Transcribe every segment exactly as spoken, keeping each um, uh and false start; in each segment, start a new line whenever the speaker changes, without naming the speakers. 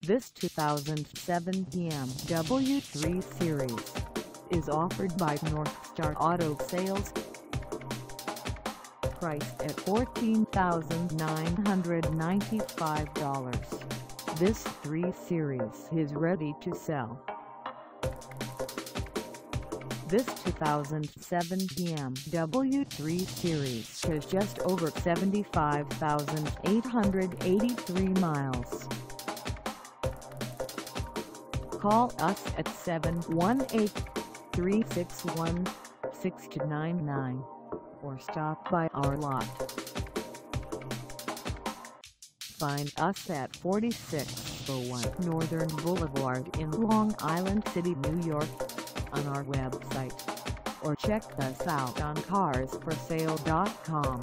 This two thousand seven B M W three Series is offered by Northstar Auto Sales. Priced at fourteen thousand nine hundred ninety-five dollars, this three Series is ready to sell. This two thousand seven B M W three Series has just over seventy-five thousand eight hundred eighty-three miles. Call us at seven one eight, three six one, six two nine nine or stop by our lot. Find us at forty-six oh one Northern Boulevard in Long Island City, New York, on our website, or check us out on cars for sale dot com.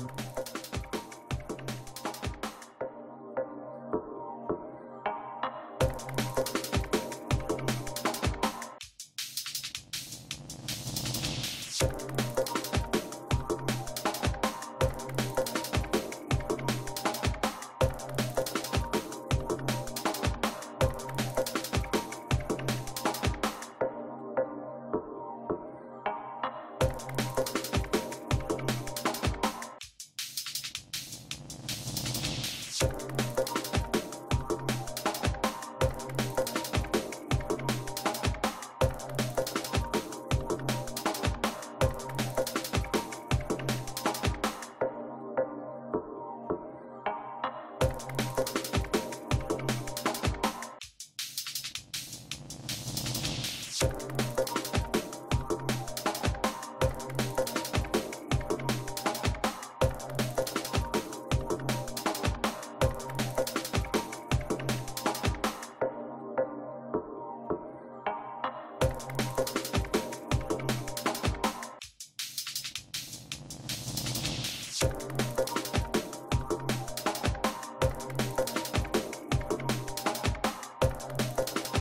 You